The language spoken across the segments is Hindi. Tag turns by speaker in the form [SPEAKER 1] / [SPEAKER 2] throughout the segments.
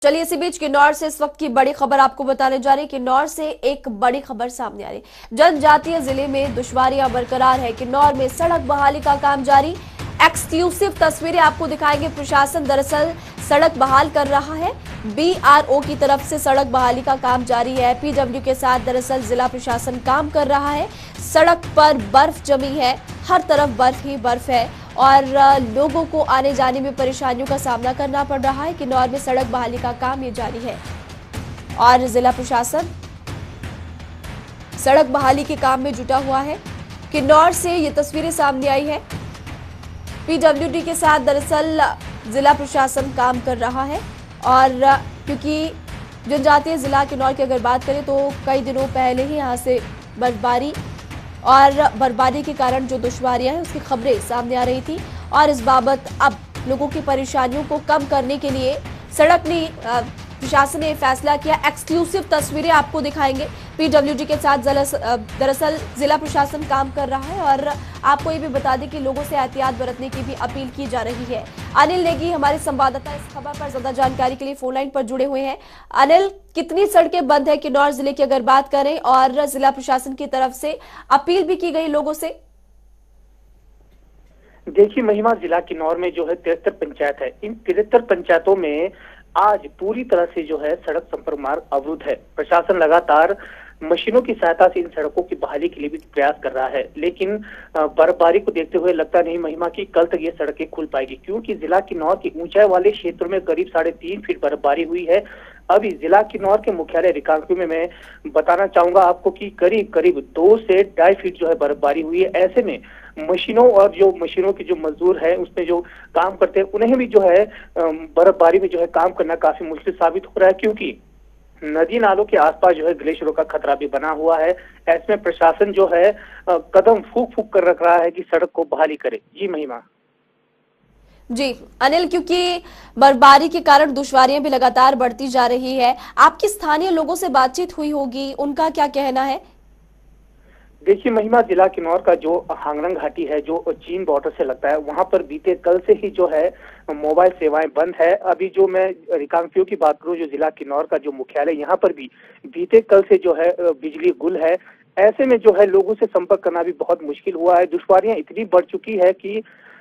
[SPEAKER 1] चलिए इसी बीच किन्नौर से इस वक्त की बड़ी खबर आपको बताने जा रही है। किन्नौर से एक बड़ी खबर सामने आ रही है। जनजातीय जिले में दुश्वारियां बरकरार है। किन्नौर में सड़क बहाली का काम जारी। एक्सक्लूसिव तस्वीरें आपको दिखाएंगे। प्रशासन दरअसल सड़क बहाल कर रहा है। बीआरओ की तरफ से सड़क बहाली का काम जारी है। पीडब्ल्यू के साथ दरअसल जिला प्रशासन काम कर रहा है। सड़क पर बर्फ जमी है, हर तरफ बर्फ ही बर्फ है और लोगों को आने जाने में परेशानियों का सामना करना पड़ रहा है। किन्नौर में सड़क बहाली का काम ये जारी है और जिला प्रशासन सड़क बहाली के काम में जुटा हुआ है। किन्नौर से ये तस्वीरें सामने आई है। पीडब्ल्यूडी के साथ दरअसल जिला प्रशासन काम कर रहा है और क्योंकि जनजातीय जिला किन्नौर की अगर बात करें तो कई दिनों पहले ही यहाँ से बर्फबारी के कारण जो दुश्वारियां हैं उसकी खबरें सामने आ रही थी और इस बाबत अब लोगों की परेशानियों को कम करने के लिए प्रशासन ने फैसला किया। एक्सक्लूसिव तस्वीरें आपको दिखाएंगे। पीडब्ल्यूडी के साथ दरअसल जिला प्रशासन काम कर रहा है और आपको ये भी बता दें कि लोगों से एहतियात बरतने की भी अपील की जा रही है। अनिल नेगी हमारे संवाददाता इस खबर पर ज्यादा जानकारी के लिए फोन लाइन पर जुड़े हुए हैं। अनिल, कितनी सड़कें बंद है किन्नौर जिले की अगर बात करें और जिला प्रशासन की तरफ से अपील भी की गई लोगों से?
[SPEAKER 2] देखिए महिमा, जिला किन्नौर में जो है 73 पंचायत है। इन 73 पंचायतों में आज पूरी तरह से जो है सड़क संपर्क मार्ग अवरुद्ध है। प्रशासन लगातार मशीनों की सहायता से इन सड़कों की बहाली के लिए भी प्रयास कर रहा है, लेकिन बर्फबारी को देखते हुए लगता नहीं महिमा की कल तक ये सड़कें खुल पाएगी, क्योंकि जिला किन्नौर के ऊंचाई वाले क्षेत्रों में करीब 3.5 फीट बर्फबारी हुई है। अभी जिला किन्नौर के मुख्यालय रिकांगपिओ में मैं बताना चाहूंगा आपको कि करीब 2 से 2.5 फीट जो है बर्फबारी हुई है। ऐसे में मशीनों और जो मशीनों के जो मजदूर हैं उसमें जो काम करते हैं उन्हें भी जो है बर्फबारी में जो है काम करना काफी मुश्किल साबित हो रहा है, क्योंकि नदी नालों के आसपास जो है ग्लेशियरों का खतरा भी बना हुआ है। ऐसे में प्रशासन जो है कदम फूंक फूंक कर रख रहा है कि सड़क को बहाली करे। जी महिमा।
[SPEAKER 1] जी अनिल, क्योंकि बर्फबारी के कारण दुश्वारियां भी लगातार बढ़ती जा रही है, आपकी स्थानीय लोगों से बातचीत हुई होगी, उनका क्या कहना है?
[SPEAKER 2] देखिए महिमा, जिला किन्नौर का जो हांगरंग घाटी है जो चीन बॉर्डर से लगता है, वहां पर बीते कल से ही जो है मोबाइल सेवाएं बंद है। अभी जो मैं रिकांगपिओ की बात करूं, जो जिला किन्नौर का जो मुख्यालय, यहाँ पर भी बीते कल से जो है बिजली गुल है। ऐसे में जो है लोगों से संपर्क करना भी बहुत मुश्किल हुआ है। दुश्वारियां इतनी बढ़ चुकी है कि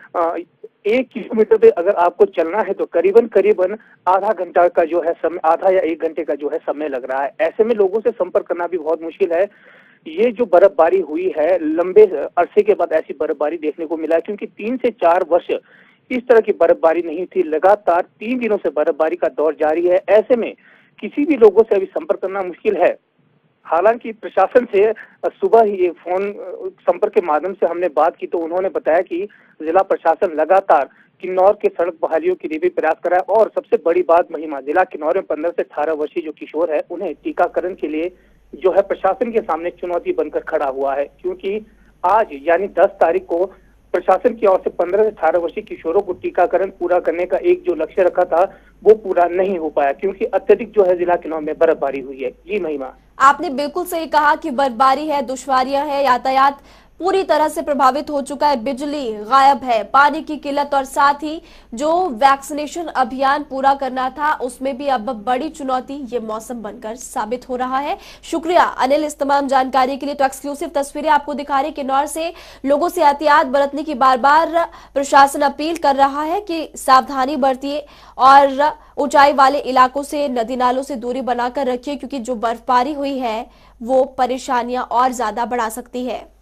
[SPEAKER 2] 1 किलोमीटर पे अगर आपको चलना है तो करीबन आधा घंटा का जो है समय, आधा या 1 घंटे का जो है समय लग रहा है। ऐसे में लोगों से संपर्क करना भी बहुत मुश्किल है। ये जो बर्फबारी हुई है, लंबे अरसे के बाद ऐसी बर्फबारी देखने को मिला है, क्योंकि 3 से 4 वर्ष इस तरह की बर्फबारी नहीं थी। लगातार 3 दिनों से बर्फबारी का दौर जारी है। ऐसे में किसी भी लोगों से अभी संपर्क करना मुश्किल है। हालांकि प्रशासन से सुबह ही एक फोन संपर्क के माध्यम से हमने बात की तो उन्होंने बताया कि जिला प्रशासन लगातार किन्नौर के सड़क बहालियों के लिए भी प्रयास कर रहा है। और सबसे बड़ी बात महिमा, जिला किन्नौर में 15 से 18 वर्षीय जो किशोर है उन्हें टीकाकरण के लिए जो है प्रशासन के सामने चुनौती बनकर खड़ा हुआ है, क्योंकि आज यानी 10 तारीख को प्रशासन की ओर से 15 से 18 वर्षीय किशोरों को टीकाकरण पूरा करने का एक जो लक्ष्य रखा था वो पूरा नहीं हो पाया, क्योंकि अत्यधिक जो है जिला किन्नौर में बर्फबारी हुई है। जी महिमा, आपने
[SPEAKER 1] बिल्कुल सही कहा कि बर्फबारी है, दुश्वारियां है, यातायात पूरी तरह से प्रभावित हो चुका है, बिजली गायब है, पानी की किल्लत और साथ ही जो वैक्सीनेशन अभियान पूरा करना था उसमें भी अब बड़ी चुनौती ये मौसम बनकर साबित हो रहा है। शुक्रिया अनिल इस तमाम जानकारी के लिए। तो एक्सक्लूसिव तस्वीरें आपको दिखा रहे किन्नौर से लोगों से एहतियात बरतने की बार बार प्रशासन अपील कर रहा है कि सावधानी बरतिए और ऊंचाई वाले इलाकों से, नदी नालों से दूरी बनाकर रखिए, क्योंकि जो बर्फबारी हुई है वो परेशानियां और ज्यादा बढ़ा सकती है।